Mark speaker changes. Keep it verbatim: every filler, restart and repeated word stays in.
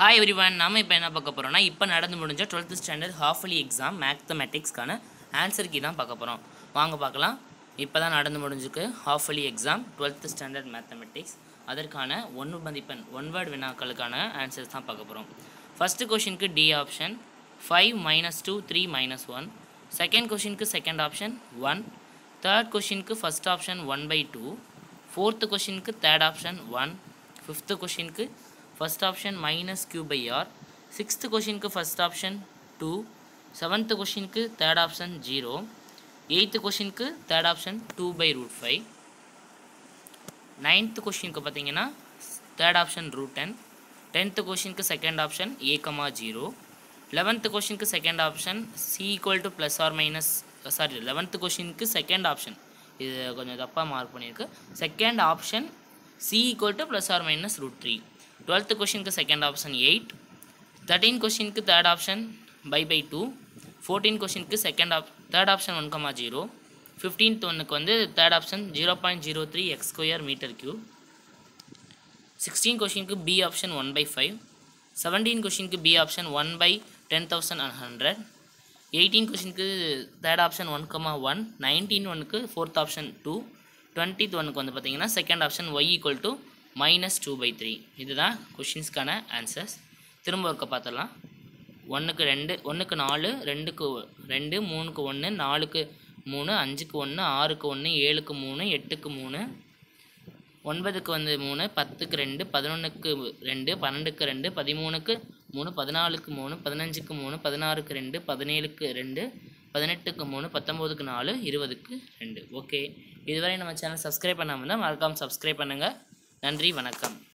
Speaker 1: Hi everyone, நாம இப்போ என்ன பார்க்க போறோம்னா இப்போ நடந்து முடிஞ்ச twelfth ஸ்டாண்டர்ட் ஹாஃப்லி எக்ஸாம் மேத்தமேட்டிக்ஸ்க்கான ஆன்சர் கீ தான் பார்க்க போறோம். வாங்க பார்க்கலாம். இப்போதான் நடந்து முடிஞ்சிருக்கு halfly exam twelfth standard mathematics. அதற்கான ஒன்று மதிப்பெண் ஒன் வேர்ட் வினாக்களுக்கான ஆன்சர்ஸ் தான் பார்க்க போறோம். ஃபர்ஸ்ட் क्वेश्चनக்கு D option five minus two three minus one. Second क्वेश्चनக்கு செகண்ட் ஆப்ஷன் one. தேர்ட் क्वेश्चनக்கு first option one by two. Fourth क्वेश्चनக்கு தேர்ட் ஆப்ஷன் one. ஃபிஃப்த் क्वेश्चनக்கு first option minus q by r. sixth question ku first option two. seventh question ku third option zero. eighth question ku third option two by root five. ninth question ku pathina third option root ten. tenth question ku second option a comma zero. eleventh question ku second option c equal to plus or minus uh, sorry eleventh question ku second option இது கொஞ்சம் தப்பா mark பண்ணிருக்கு. second option c equal to plus or minus root three. twelfth question ku second option eight. thirteenth question ku third option by by two. fourteenth question ku second op third option one comma zero. fifteenth one ku வந்து third option zero point zero three x square meter cube. sixteenth question ku b option one by five. seventeenth question ku b option one by ten thousand one hundred. eighteenth question ku third option one comma one. nineteenth one ku fourth option two. twentieth one ku வந்து பாத்தீங்கன்னா second option y equal to minus two by three. இதுதான் क्वेश्चंसக்கான answers. திரும்ப ஒருக்க பார்த்தலாம். ஒன்றுக்கு ரெண்டு, ஒன்றுக்கு நாலு, ரெண்டுக்கு ரெண்டு, மூணுக்கு ஒன்று, நாலுக்கு மூணு, அஞ்சுக்கு ஒன்று, ஆறுக்கு ஒன்று, ஏழுக்கு மூணு, எட்டுக்கு மூணு, ஒன்பதுக்கு வந்து மூணு, பத்துக்கு ரெண்டு, பதினொன்றுக்கு ரெண்டு, பன்னெண்டுக்கு ரெண்டு, பதிமூணுக்கு மூணு, பதினாலுக்கு மூணு, பதினஞ்சுக்கு மூணு, பதினாறுக்கு ரெண்டு, பதினேழுக்கு ரெண்டு, பதினெட்டுக்கு மூணு, பத்தொம்போதுக்கு நாலு, இருபதுக்கு ரெண்டு. ஓகே, இதுவரை நம்ம சேனல் சப்ஸ்கிரைப் பண்ணாமல் இருந்தால் மறக்காமல் சப்ஸ்கிரைப் பண்ணுங்கள். நன்றி, வணக்கம்.